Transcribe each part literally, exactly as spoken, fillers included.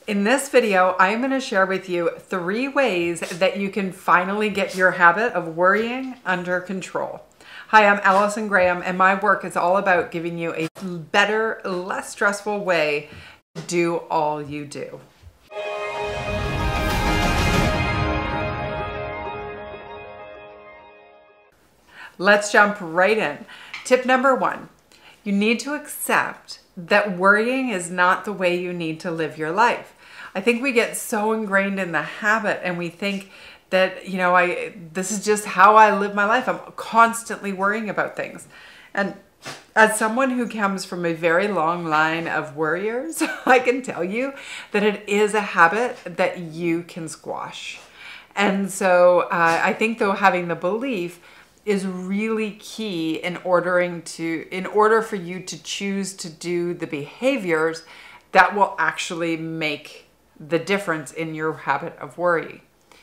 In this video, I'm going to share with you three ways that you can finally get your habit of worrying under control. Hi, I'm Allison Graham, and my work is all about giving you a better, less stressful way to do all you do. Let's jump right in. Tip number one, you need to accept that worrying is not the way you need to live your life. I think we get so ingrained in the habit and we think that, you know, I this is just how I live my life. I'm constantly worrying about things. And as someone who comes from a very long line of worriers, I can tell you that it is a habit that you can squash. And so uh, I think though having the belief is really key in ordering to in order for you to choose to do the behaviors that will actually make the difference in your habit of worry.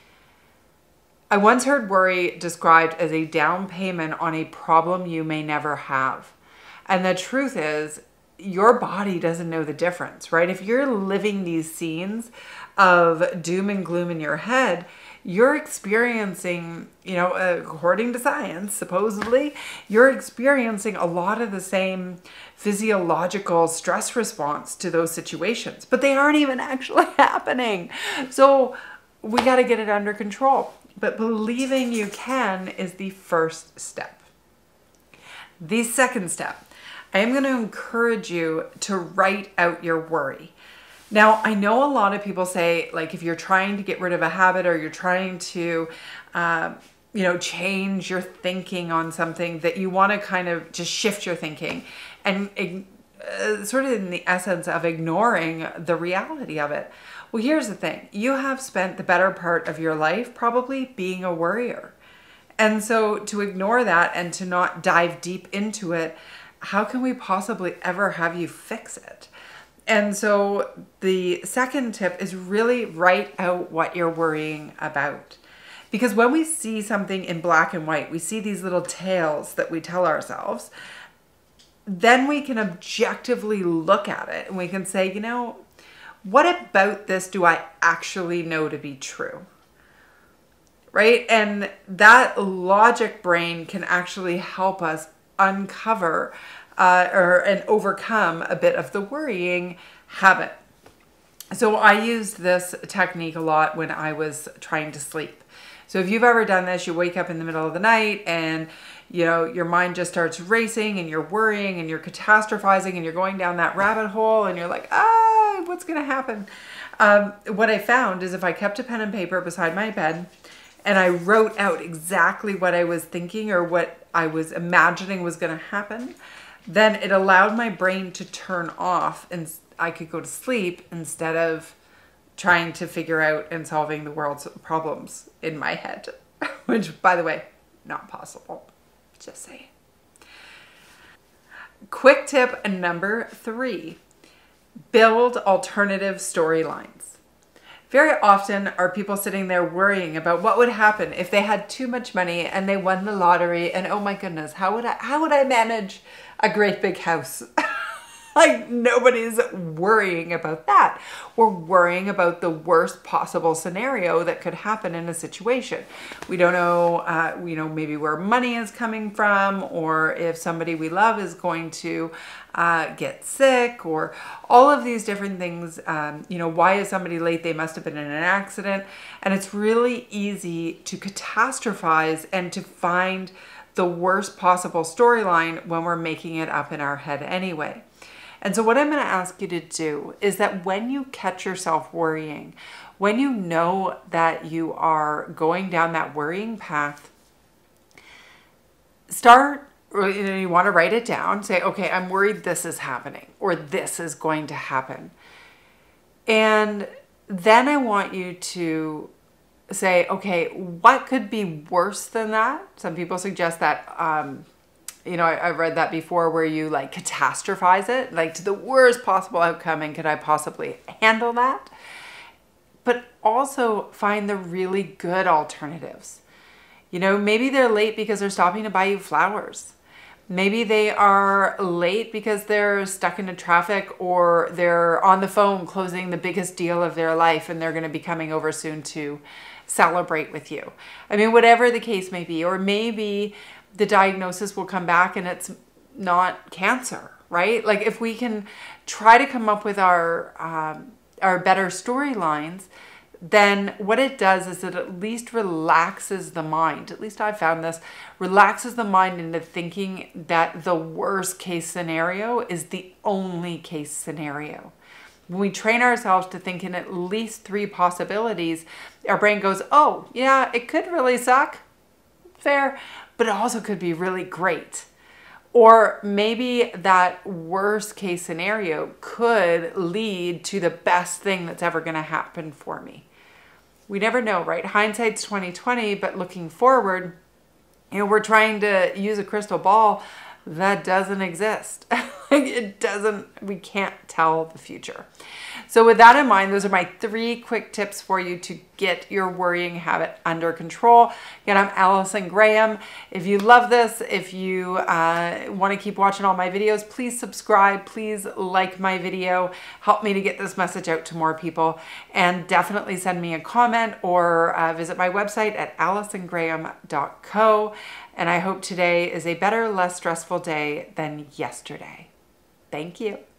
I once heard worry described as a down payment on a problem you may never have. And the truth is, your body doesn't know the difference, right? If you're living these scenes of doom and gloom in your head, you're experiencing, you know, according to science, supposedly, you're experiencing a lot of the same physiological stress response to those situations, but they aren't even actually happening. So we got to get it under control. But believing you can is the first step. The second step, I am going to encourage you to write out your worry. Now, I know a lot of people say, like, if you're trying to get rid of a habit or you're trying to, uh, you know, change your thinking on something, that you want to kind of just shift your thinking and uh, sort of in the essence of ignoring the reality of it. Well, here's the thing. You have spent the better part of your life probably being a worrier. And so to ignore that and to not dive deep into it, how can we possibly ever have you fix it? And so the second tip is really write out what you're worrying about. Because when we see something in black and white, we see these little tales that we tell ourselves, then we can objectively look at it and we can say, you know, what about this do I actually know to be true? Right? And that logic brain can actually help us uncover Uh, or and overcome a bit of the worrying habit. So I used this technique a lot when I was trying to sleep. So if you've ever done this, you wake up in the middle of the night and you know your mind just starts racing and you're worrying and you're catastrophizing and you're going down that rabbit hole and you're like, ah, what's gonna happen? Um, what I found is if I kept a pen and paper beside my bed and I wrote out exactly what I was thinking or what I was imagining was gonna happen, then it allowed my brain to turn off and I could go to sleep instead of trying to figure out and solving the world's problems in my head, which, by the way, not possible. Just saying. Quick tip number three, build alternative storylines. Very often are people sitting there worrying about what would happen if they had too much money and they won the lottery and oh my goodness, how would I, how would I manage a great big house? Like nobody's worrying about that. We're worrying about the worst possible scenario that could happen in a situation. We don't know, uh, you know, maybe where money is coming from or if somebody we love is going to uh, get sick or all of these different things. Um, you know, why is somebody late? They must have been in an accident. And it's really easy to catastrophize and to find the worst possible storyline when we're making it up in our head anyway. And so what I'm going to ask you to do is that when you catch yourself worrying, when you know that you are going down that worrying path, start, or you know, you want to write it down, say, okay, I'm worried this is happening or this is going to happen. And then I want you to say, okay, what could be worse than that? Some people suggest that, um, you know, I, I've read that before where you like catastrophize it, like to the worst possible outcome and could I possibly handle that? But also find the really good alternatives. You know, maybe they're late because they're stopping to buy you flowers. Maybe they are late because they're stuck into traffic, or they're on the phone closing the biggest deal of their life and they're going to be coming over soon to celebrate with you. I mean, whatever the case may be. Or maybe the diagnosis will come back and it's not cancer, right? Like if we can try to come up with our, um, our better storylines, then what it does is it at least relaxes the mind. At least I've found this, relaxes the mind into thinking that the worst case scenario is the only case scenario. When we train ourselves to think in at least three possibilities, our brain goes, oh yeah, it could really suck, fair, but it also could be really great. Or maybe that worst case scenario could lead to the best thing that's ever going to happen for me. We never know, right? Hindsight's twenty twenty, but looking forward, you know, we're trying to use a crystal ball that doesn't exist. It doesn't, we can't tell the future. So with that in mind, those are my three quick tips for you to get your worrying habit under control. Again, I'm Allison Graham. If you love this, if you uh, want to keep watching all my videos, please subscribe, please like my video, help me to get this message out to more people, and definitely send me a comment or uh, visit my website at allison graham dot co. And I hope today is a better, less stressful day than yesterday. Thank you.